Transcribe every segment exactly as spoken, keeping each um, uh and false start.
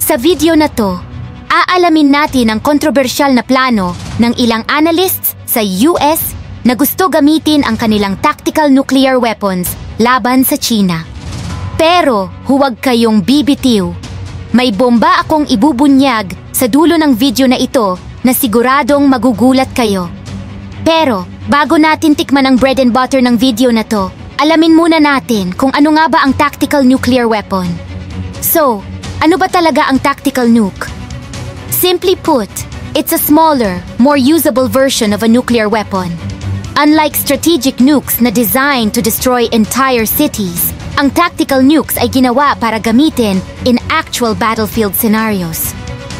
Sa video na to, aalamin natin ang kontrobersyal na plano ng ilang analysts sa U S na gusto gamitin ang kanilang tactical nuclear weapons laban sa China. Pero huwag kayong bibitiw. May bomba akong ibubunyag sa dulo ng video na ito na siguradong magugulat kayo. Pero bago natin tikman ang bread and butter ng video na to, alamin muna natin kung ano nga ba ang tactical nuclear weapon. So, ano ba talaga ang tactical nuke? Simply put, it's a smaller, more usable version of a nuclear weapon. Unlike strategic nukes na designed to destroy entire cities, ang tactical nukes ay ginawa para gamitin in actual battlefield scenarios.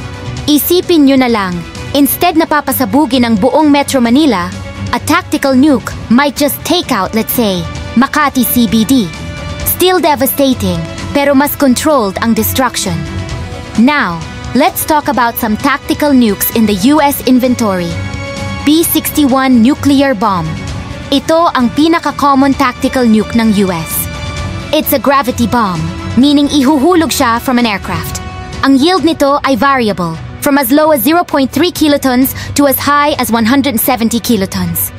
Isipin nyo na lang, instead na papasabugin ang buong Metro Manila, a tactical nuke might just take out, let's say, Makati C B D. Still devastating, pero mas controlled ang destruction. Now, let's talk about some tactical nukes in the U S inventory. B sixty-one nuclear bomb. Ito ang pinaka-common tactical nuke ng U S. It's a gravity bomb, meaning ihuhulog siya from an aircraft. Ang yield nito ay variable, from as low as zero point three kilotons to as high as one hundred seventy kilotons.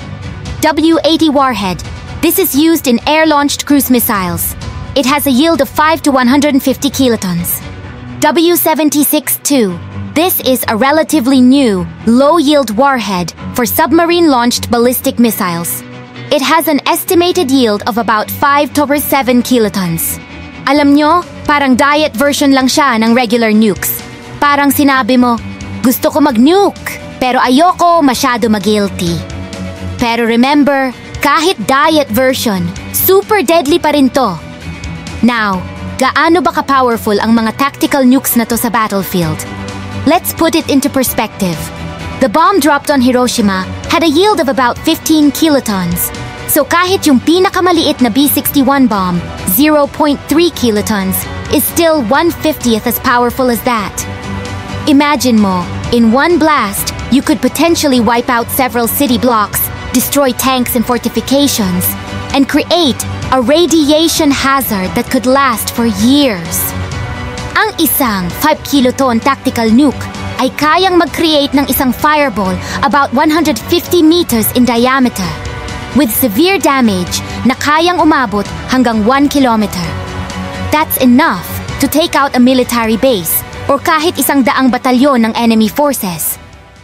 W eighty warhead. This is used in air-launched cruise missiles. It has a yield of five to one hundred fifty kilotons. W seventy-six two. This is a relatively new, low-yield warhead for submarine-launched ballistic missiles. It has an estimated yield of about five to seven kilotons. Alam nyo, parang diet version lang siya ng regular nukes. Parang sinabi mo, gusto ko mag-nuke, pero ayoko masyado mag-guilty. Pero remember, kahit diet version, super deadly pa rin to. Now, gaano ba ka-powerful ang mga tactical nukes na to sa battlefield? Let's put it into perspective. The bomb dropped on Hiroshima had a yield of about fifteen kilotons. So kahit yung pinakamaliit na B sixty-one bomb, zero point three kilotons, is still one fiftieth as powerful as that. Imagine mo, in one blast, you could potentially wipe out several city blocks, destroy tanks and fortifications, and create a radiation hazard that could last for years. Ang isang five kiloton tactical nuke ay kayang mag-create ng isang fireball about one hundred fifty meters in diameter, with severe damage na kayang umabot hanggang one kilometer. That's enough to take out a military base or kahit isang daang batalyon ng enemy forces.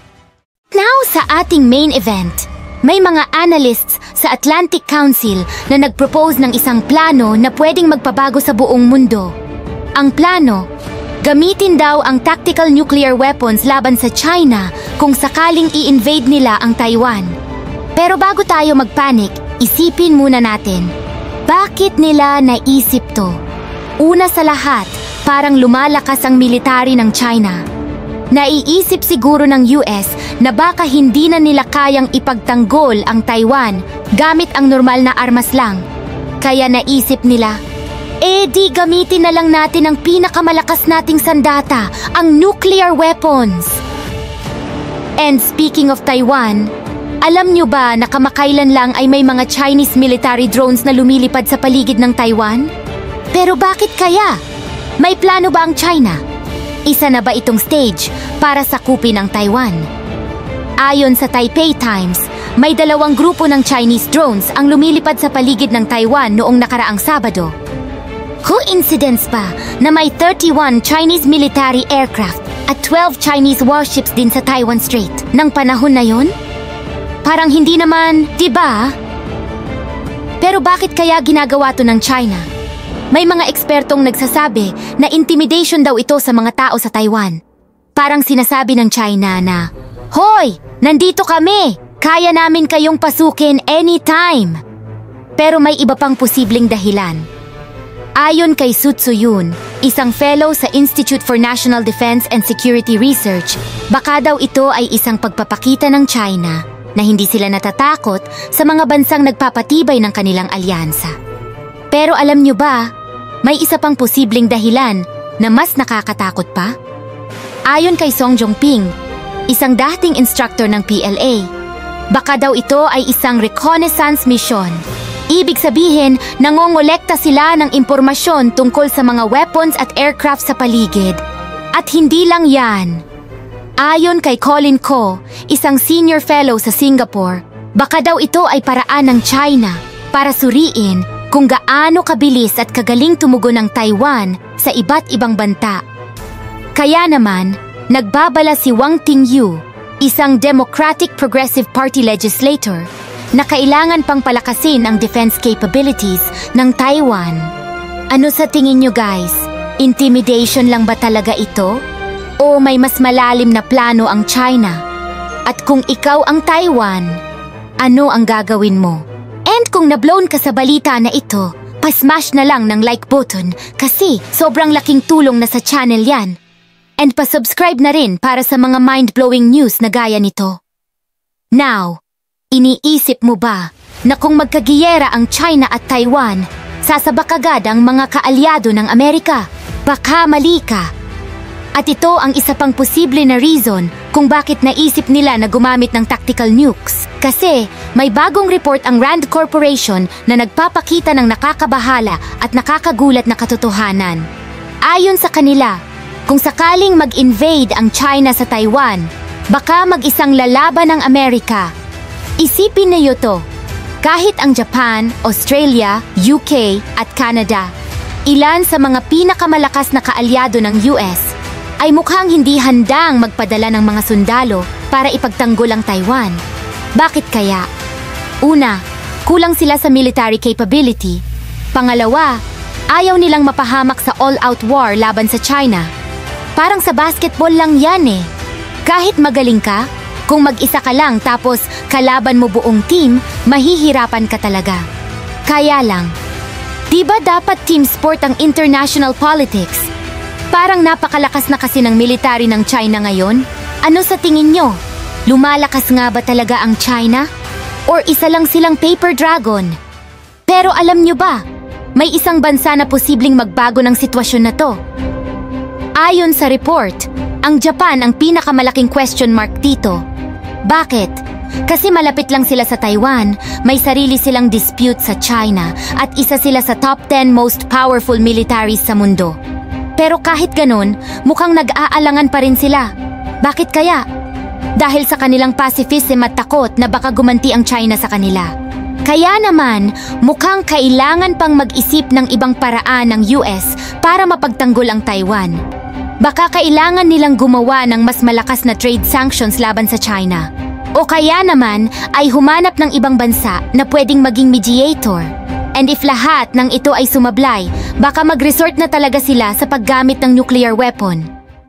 Now sa ating main event, may mga analysts sa Atlantic Council na nag-propose ng isang plano na pwedeng magpabago sa buong mundo. Ang plano, gamitin daw ang tactical nuclear weapons laban sa China kung sakaling i-invade nila ang Taiwan. Pero bago tayo magpanik, isipin muna natin, bakit nila naisip to? Una sa lahat, parang lumalakas ang military ng China. Naiisip siguro ng U S na baka hindi na nila kayang ipagtanggol ang Taiwan gamit ang normal na armas lang. Kaya naisip nila, eh di gamitin na lang natin ang pinakamalakas nating sandata, ang nuclear weapons. And speaking of Taiwan, alam nyo ba na kamakailan lang ay may mga Chinese military drones na lumilipad sa paligid ng Taiwan? Pero bakit kaya? May plano ba ang China? Isa na ba itong stage para sakupin ang Taiwan? Ayon sa Taipei Times, may dalawang grupo ng Chinese drones ang lumilipad sa paligid ng Taiwan noong nakaraang Sabado. Coincidence ba na may thirty-one Chinese military aircraft at twelve Chinese warships din sa Taiwan Strait ng panahon na yon? Parang hindi naman, di ba? Pero bakit kaya ginagawa to ng China? May mga ekspertong nagsasabi na intimidation daw ito sa mga tao sa Taiwan. Parang sinasabi ng China na, "Hoy, nandito kami! Kaya namin kayong pasukin anytime!" Pero may iba pang posibleng dahilan. Ayon kay Su Tsuyun, isang fellow sa Institute for National Defense and Security Research, baka daw ito ay isang pagpapakita ng China na hindi sila natatakot sa mga bansang nagpapatibay ng kanilang alyansa. Pero alam nyo ba, may isa pang posibleng dahilan na mas nakakatakot pa? Ayon kay Song Jongping, isang dating instructor ng P L A, baka daw ito ay isang reconnaissance mission. Ibig sabihin, nangongolekta sila ng impormasyon tungkol sa mga weapons at aircraft sa paligid. At hindi lang yan. Ayon kay Colin Ko, isang senior fellow sa Singapore, baka daw ito ay paraan ng China para suriin kung gaano kabilis at kagaling tumugon ng Taiwan sa iba't ibang banta. Kaya naman, nagbabala si Wang Tingyu, isang Democratic Progressive Party legislator, na kailangan pang palakasin ang defense capabilities ng Taiwan. Ano sa tingin nyo guys? Intimidation lang ba talaga ito? O may mas malalim na plano ang China? At kung ikaw ang Taiwan, ano ang gagawin mo? And kung nablown ka sa balita na ito, pasmash na lang ng like button kasi sobrang laking tulong na sa channel yan. And pasubscribe na rin para sa mga mind-blowing news na gaya nito. Now, iniisip mo ba na kung magkagiyera ang China at Taiwan, sasabak agad ang mga kaalyado ng Amerika? Baka mali ka. At ito ang isa pang posible na reason kung bakit naisip nila na gumamit ng tactical nukes. Kasi may bagong report ang Rand Corporation na nagpapakita ng nakakabahala at nakakagulat na katotohanan. Ayon sa kanila, kung sakaling mag-invade ang China sa Taiwan, baka mag-isang lalaban ng Amerika. Isipin niyo to, kahit ang Japan, Australia, U K at Canada, ilan sa mga pinakamalakas na kaalyado ng U S, ay mukhang hindi handang magpadala ng mga sundalo para ipagtanggol ang Taiwan. Bakit kaya? Una, kulang sila sa military capability. Pangalawa, ayaw nilang mapahamak sa all-out war laban sa China. Parang sa basketball lang yan eh. Kahit magaling ka, kung mag-isa ka lang tapos kalaban mo buong team, mahihirapan ka talaga. Kaya lang, di ba dapat team sport ang international politics? Parang napakalakas na kasi ng military ng China ngayon. Ano sa tingin nyo? Lumalakas nga ba talaga ang China? Or isa lang silang paper dragon? Pero alam nyo ba, may isang bansa na posibleng magbago ng sitwasyon na to. Ayon sa report, ang Japan ang pinakamalaking question mark dito. Bakit? Kasi malapit lang sila sa Taiwan, may sarili silang dispute sa China at isa sila sa top ten most powerful militaries sa mundo. Pero kahit ganun, mukhang nag-aalangan pa rin sila. Bakit kaya? Dahil sa kanilang pacifism at takot na baka gumanti ang China sa kanila. Kaya naman, mukhang kailangan pang mag-isip ng ibang paraan ng U S para mapagtanggol ang Taiwan. Baka kailangan nilang gumawa ng mas malakas na trade sanctions laban sa China. O kaya naman ay humanap ng ibang bansa na pwedeng maging mediator. And if lahat ng ito ay sumablay, baka mag-resort na talaga sila sa paggamit ng nuclear weapon.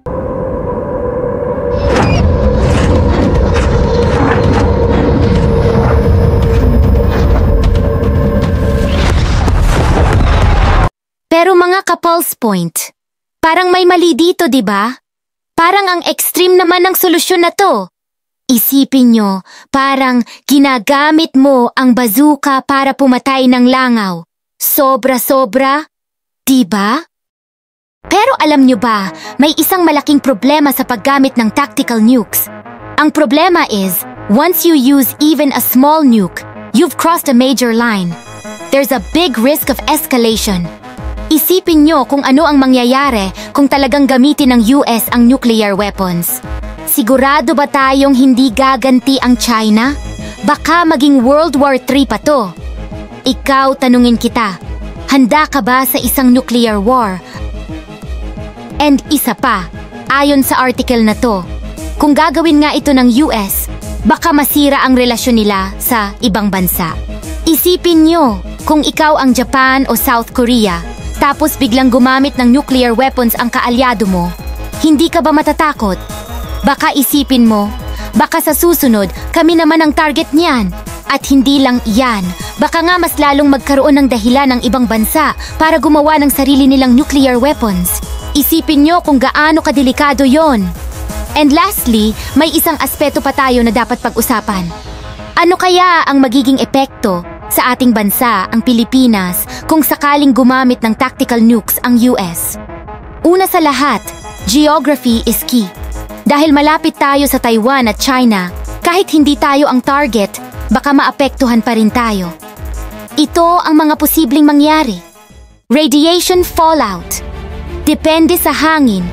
Pero mga ka-pulse point, parang may mali dito, di ba? Parang ang extreme naman ng solusyon na to. Isipin nyo, parang ginagamit mo ang bazooka para pumatay ng langaw. Sobra-sobra, di ba? Pero alam nyo ba, may isang malaking problema sa paggamit ng tactical nukes. Ang problema is, once you use even a small nuke, you've crossed a major line. There's a big risk of escalation. Isipin nyo kung ano ang mangyayari kung talagang gamitin ng U S ang nuclear weapons. Sigurado ba tayong hindi gaganti ang China? Baka maging World War three pa to. Ikaw, tanungin kita, handa ka ba sa isang nuclear war? And isa pa, ayon sa article na to, kung gagawin nga ito ng U S, baka masira ang relasyon nila sa ibang bansa. Isipin nyo, kung ikaw ang Japan o South Korea, tapos biglang gumamit ng nuclear weapons ang kaalyado mo, hindi ka ba matatakot? Baka isipin mo, baka sa susunod, kami naman ang target niyan. At hindi lang iyan, baka nga mas lalong magkaroon ng dahilan ng ibang bansa para gumawa ng sarili nilang nuclear weapons. Isipin nyo kung gaano kadelikado yon. And lastly, may isang aspeto pa tayo na dapat pag-usapan. Ano kaya ang magiging epekto sa ating bansa, ang Pilipinas, kung sakaling gumamit ng tactical nukes ang U S? Una sa lahat, geography is key. Dahil malapit tayo sa Taiwan at China, kahit hindi tayo ang target, baka maapektuhan pa rin tayo. Ito ang mga posibleng mangyari. Radiation fallout. Depende sa hangin,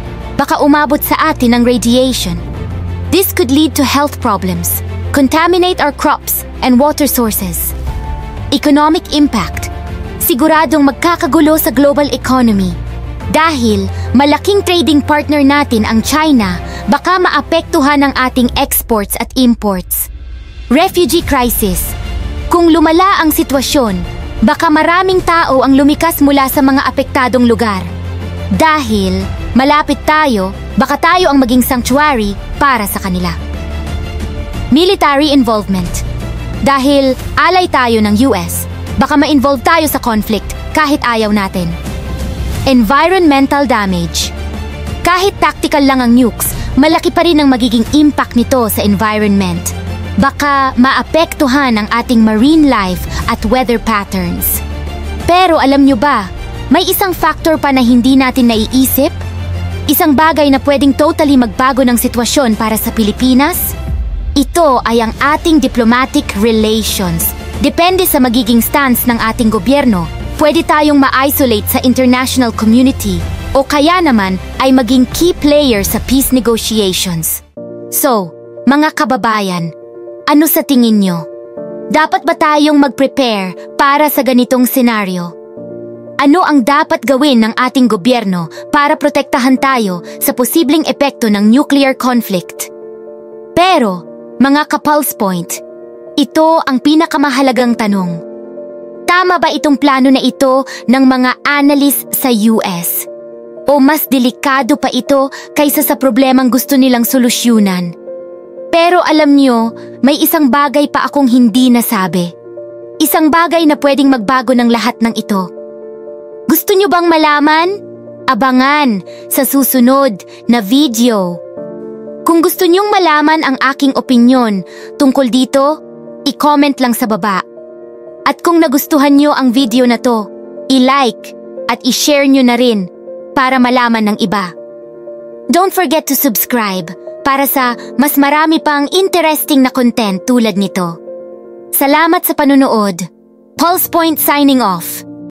baka umabot sa atin ang radiation. This could lead to health problems, contaminate our crops and water sources. Economic impact. Siguradong magkakagulo sa global economy. Dahil malaking trading partner natin ang China, baka maapektuhan ang ating exports at imports. Refugee crisis. Kung lumala ang sitwasyon, baka maraming tao ang lumikas mula sa mga apektadong lugar. Dahil malapit tayo, baka tayo ang maging sanctuary para sa kanila. Military involvement. Dahil alay tayo ng U S, baka ma-involve tayo sa conflict kahit ayaw natin. Environmental damage. Kahit tactical lang ang nukes, malaki pa rin ang magiging impact nito sa environment. Baka maapektuhan ang ating marine life at weather patterns. Pero alam nyo ba, may isang factor pa na hindi natin naiisip? Isang bagay na pwedeng totally magbago ng sitwasyon para sa Pilipinas? Ito ay ang ating diplomatic relations. Depende sa magiging stance ng ating gobyerno, pwede tayong ma-isolate sa international community o kaya naman ay maging key player sa peace negotiations. So, mga kababayan, ano sa tingin nyo? Dapat ba tayong mag-prepare para sa ganitong senaryo? Ano ang dapat gawin ng ating gobyerno para protektahan tayo sa posibleng epekto ng nuclear conflict? Pero, mga ka-Pulse Point, ito ang pinakamahalagang tanong. Tama ba itong plano na ito ng mga analyst sa U S? O mas delikado pa ito kaysa sa problemang gusto nilang solusyonan? Pero alam nyo, may isang bagay pa akong hindi nasabi. Isang bagay na pwedeng magbago ng lahat ng ito. Gusto nyo bang malaman? Abangan sa susunod na video. Kung gusto nyong malaman ang aking opinyon tungkol dito, i-comment lang sa baba. At kung nagustuhan nyo ang video na to, i-like at i-share nyo na rin para malaman ng iba. Don't forget to subscribe para sa mas marami pang interesting na content tulad nito. Salamat sa panunood. Pulse Point signing off.